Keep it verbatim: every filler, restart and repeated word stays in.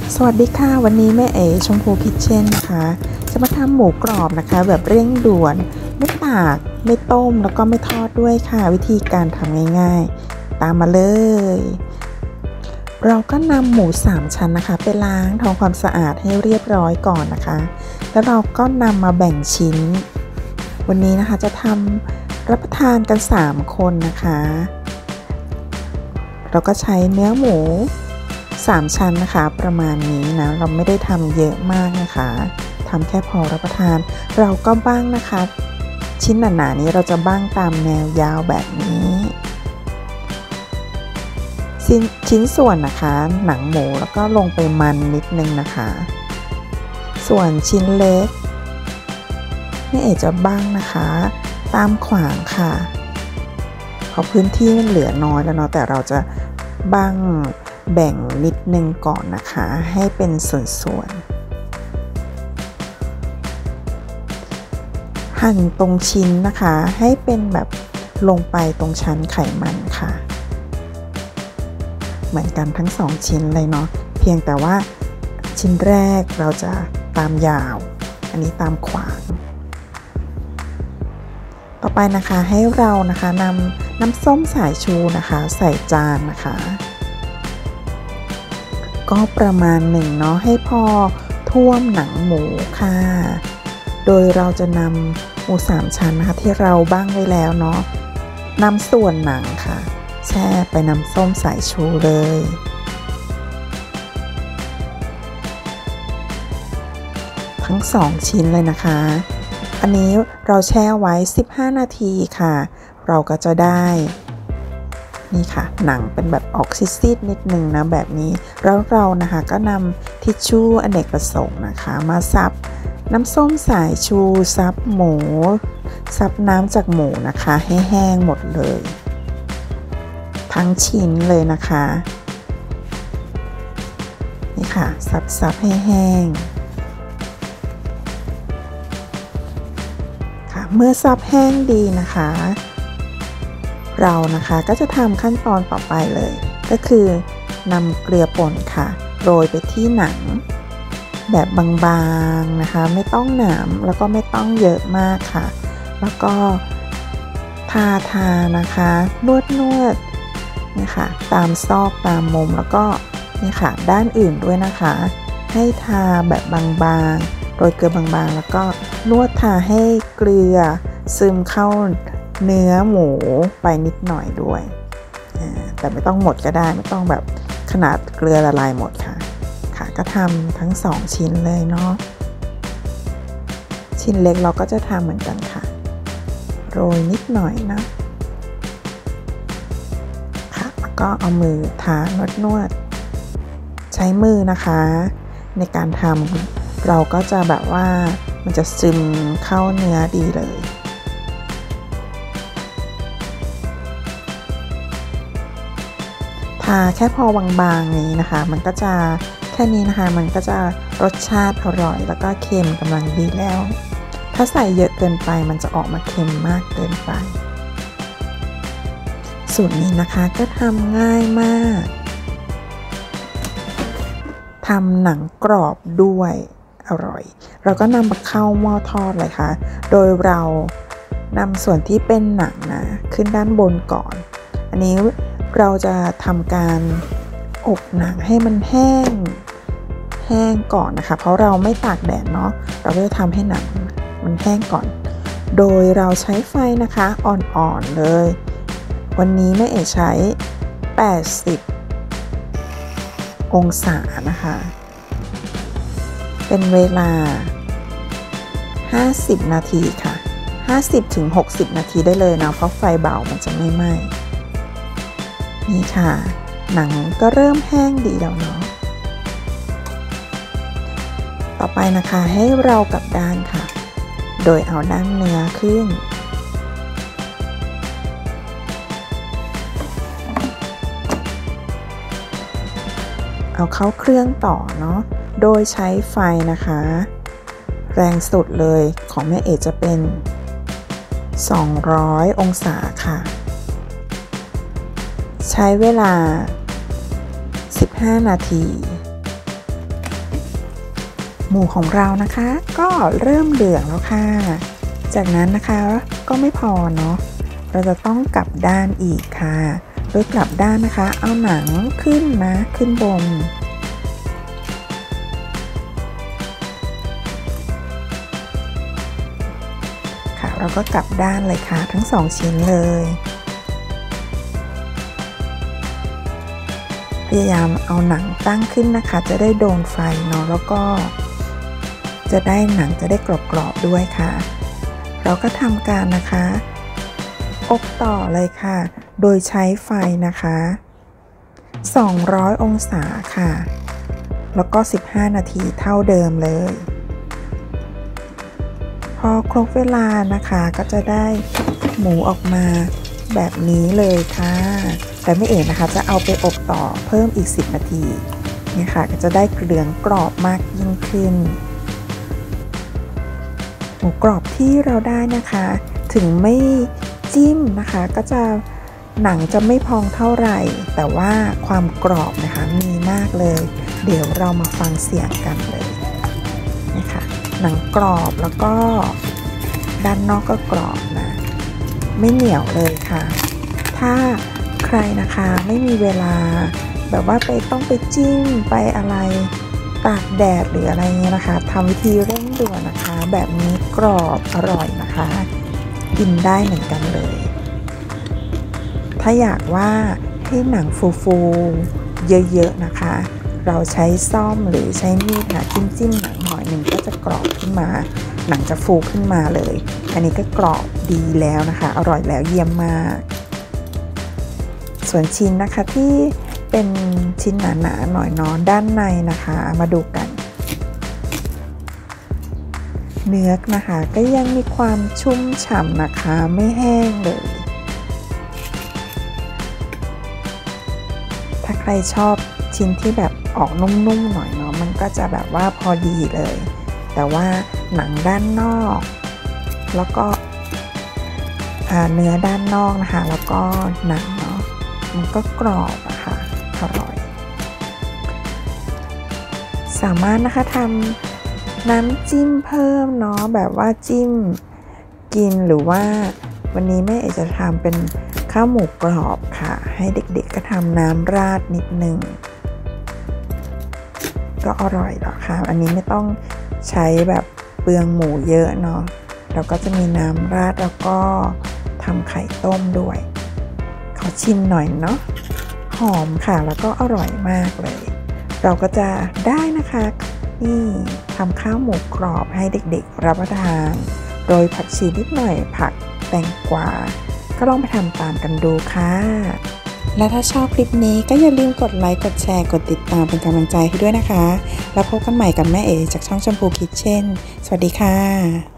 สวัสดีค่ะวันนี้แม่เอ๋ชมพูคิทเช่นนะคะจะมาทำหมูกรอบนะคะแบบเร่งด่วนไม่ตากไม่ต้มแล้วก็ไม่ทอดด้วยค่ะวิธีการทำง่ายๆตามมาเลยเราก็นำหมูสามชั้นนะคะไปล้างทำความสะอาดให้เรียบร้อยก่อนนะคะแล้วเราก็นำมาแบ่งชิ้นวันนี้นะคะจะทำรับประทานกันสามคนนะคะเราก็ใช้เนื้อหมูสามชั้นนะคะประมาณนี้นะเราไม่ได้ทำเยอะมากนะคะทำแค่พอรับประทานเราก็บ้างนะคะชิ้นหนาๆนี้เราจะบ้างตามแนวยาวแบบนี้ชิ้นชิ้นส่วนนะคะหนังหมูแล้วก็ลงไปมันนิดนึงนะคะส่วนชิ้นเล็กนี่เอ๋จะบ้างนะคะตามขวางค่ะเพราะพื้นที่มันเหลือน้อยแล้วเนาะแต่เราจะบ้างแบ่งนิดนึงก่อนนะคะให้เป็นส่วนๆหั่นตรงชิ้นนะคะให้เป็นแบบลงไปตรงชั้นไขมันค่ะเหมือนกันทั้งสองชิ้นเลยเนาะเพียงแต่ว่าชิ้นแรกเราจะตามยาวอันนี้ตามขวางต่อไปนะคะให้เรานะคะนำน้ำส้มสายชูนะคะใส่จานนะคะก็ประมาณหนึ่งเนาะให้พอท่วมหนังหมูค่ะโดยเราจะนำหมูสามชั้นนะคะที่เราบ้างไว้แล้วเนาะนำส่วนหนังค่ะแช่ไปน้ำส้มสายชูเลยทั้งสองชิ้นเลยนะคะอันนี้เราแช่ไว้สิบห้านาทีค่ะเราก็จะได้นี่ค่ะหนังเป็นแบบออกซีดๆนิดนึงนะแบบนี้แล้วเรานะคะก็นำทิชชู่อเนกประสงค์นะคะมาซับน้ำส้มสายชูซับหมูซับน้ำจากหมูนะคะให้แห้งหมดเลยทั้งชิ้นเลยนะคะนี่ค่ะซับซับให้แห้งค่ะเมื่อซับแห้งดีนะคะเรานะคะก็จะทำขั้นตอนต่อไปเลยก็คือนำเกลือป่นค่ะโรยไปที่หนังแบบบางๆนะคะไม่ต้องหนามแล้วก็ไม่ต้องเยอะมากค่ะแล้วก็ทาทานะคะนวดนวดนี่ค่ะตามซอกตามมุมแล้วก็นี่ค่ะด้านอื่นด้วยนะคะให้ทาแบบบางๆโรยเกลือบางๆแล้วก็นวดทาให้เกลือซึมเข้าเนื้อหมูไปนิดหน่อยด้วยแต่ไม่ต้องหมดก็ได้ไม่ต้องแบบขนาดเกลือละลายหมดค่ะค่ะก็ทำทั้งสองชิ้นเลยเนาะชิ้นเล็กเราก็จะทำเหมือนกันค่ะโรยนิดหน่อยนะค่ะแล้วก็เอามือทานวดนวดใช้มือนะคะในการทำเราก็จะแบบว่ามันจะซึมเข้าเนื้อดีเลยทาแค่พอบางๆนี้นะคะมันก็จะแค่นี้นะคะมันก็จะรสชาติอร่อยแล้วก็เค็มกำลังดีแล้วถ้าใส่เยอะเกินไปมันจะออกมาเค็มมากเกินไปสูตรนี้นะคะก็ทำง่ายมากทำหนังกรอบด้วยอร่อยเราก็นำมาเข้าหม้อทอดเลยค่ะโดยเรานำส่วนที่เป็นหนังนะขึ้นด้านบนก่อนอันนี้เราจะทำการอบหนังให้มันแห้งแห้งก่อนนะคะเพราะเราไม่ตากแดดเนาะเราก็จะทำให้หนังมันแห้งก่อนโดยเราใช้ไฟนะคะอ่อนๆเลยวันนี้แม่เอ๋ใช้แปดสิบองศานะคะเป็นเวลาห้าสิบนาทีค่ะห้าสิบถึงหกสิบนาทีได้เลยนะเพราะไฟเบามันจะไม่ไหม้นี่ค่ะหนังก็เริ่มแห้งดีแล้วเนาะต่อไปนะคะให้เรากลับด้านค่ะโดยเอาด้านเนื้อขึ้นเอาเข้าเครื่องต่อเนาะโดยใช้ไฟนะคะแรงสุดเลยของแม่เอ๋จะเป็นสองร้อยองศาค่ะใช้เวลาสิบห้านาทีมูของเรานะคะก็เริ่มเหลืองแล้วค่ะจากนั้นนะคะก็ไม่พอเนาะเราจะต้องกลับด้านอีกค่ะโดยกลับด้านนะคะเอาหนังขึ้นนะขึ้นบนค่ะเราก็กลับด้านเลยค่ะทั้งสองชิ้นเลยพยายามเอาหนังตั้งขึ้นนะคะจะได้โดนไฟเนาะแล้วก็จะได้หนังจะได้กรอบๆด้วยค่ะเราก็ทำการนะคะอบต่อเลยค่ะโดยใช้ไฟนะคะสองร้อยองศาค่ะแล้วก็สิบห้านาทีเท่าเดิมเลยพอครบเวลานะคะก็จะได้หมูออกมาแบบนี้เลยค่ะแต่ไม่เอ๋นะคะจะเอาไปอบต่อเพิ่มอีกสิบนาทีนี่ค่ะก็จะได้เหลืองกรอบมากยิ่งขึ้นหมูกรอบที่เราได้นะคะถึงไม่จิ้มนะคะก็จะหนังจะไม่พองเท่าไหร่แต่ว่าความกรอบนะคะมีมากเลยเดี๋ยวเรามาฟังเสียงกันเลยนะคะหนังกรอบแล้วก็ด้านนอกก็กรอบนะไม่เหนียวเลยค่ะถ้าใครนะคะไม่มีเวลาแบบว่าไปต้องไปจิ้มไปอะไรตากแดดหรืออะไรเงี้ยนะคะทำวิธีเร่งด่วนนะคะแบบนี้กรอบอร่อยนะคะกินได้เหมือนกันเลยถ้าอยากว่าให้หนังฟูๆเยอะๆนะคะเราใช้ซ่อมหรือใช้มีดค่ะจิ้มๆหนังหน่อยหนึ่งก็จะกรอบขึ้นมาหนังจะฟูขึ้นมาเลยอันนี้ก็กรอบดีแล้วนะคะอร่อยแล้วเยี่ยมมากส่วนชิ้นนะคะที่เป็นชิ้นหนาๆหน่อยเนาะด้านในนะคะมาดูกันเนื้อนะคะก็ยังมีความชุ่มฉ่ำนะคะไม่แห้งเลยถ้าใครชอบชิ้นที่แบบออกนุ่มๆหน่อยเนาะมันก็จะแบบว่าพอดีเลยแต่ว่าหนังด้านนอกแล้วก็เนื้อด้านนอกนะคะแล้วก็หนังเนาะมันก็กรอบอะค่ะอร่อยสามารถนะคะทำน้ำจิ้มเพิ่มเนาะแบบว่าจิ้มกินหรือว่าวันนี้แม่เอ๋จะทำเป็นข้าวหมูกรอบค่ะให้เด็กๆก็ทำน้ำราดนิดนึงก็อร่อยหรอกค่ะอันนี้ไม่ต้องใช้แบบเปลืองหมูเยอะเนาะเราก็จะมีน้ำราดแล้วก็ทำไข่ต้มด้วยขอชิมหน่อยเนาะหอมค่ะแล้วก็อร่อยมากเลยเราก็จะได้นะคะนี่ทำข้าวหมูกรอบให้เด็กๆรับประทานโดยผักชีนิดหน่อยผักแตงกวาก็ลองไปทำตามกันดูค่ะและถ้าชอบคลิปนี้ก็อย่าลืมกดไลค์กดแชร์กดติดตามเป็นกำลังใจให้ด้วยนะคะแล้วพบกันใหม่กับแม่เอ๋จากช่องชมพูคิทเช่นสวัสดีค่ะ